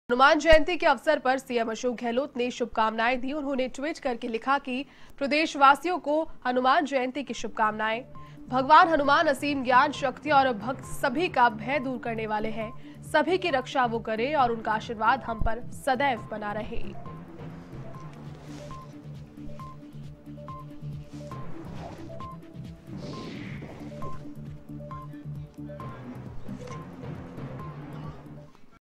हनुमान जयंती के अवसर पर सीएम अशोक गहलोत ने शुभकामनाएं दी। उन्होंने ट्वीट करके लिखा कि प्रदेशवासियों को हनुमान जयंती की शुभकामनाएं। भगवान हनुमान असीम ज्ञान, शक्ति और भक्त सभी का भय दूर करने वाले हैं। सभी की रक्षा वो करे और उनका आशीर्वाद हम पर सदैव बना रहे।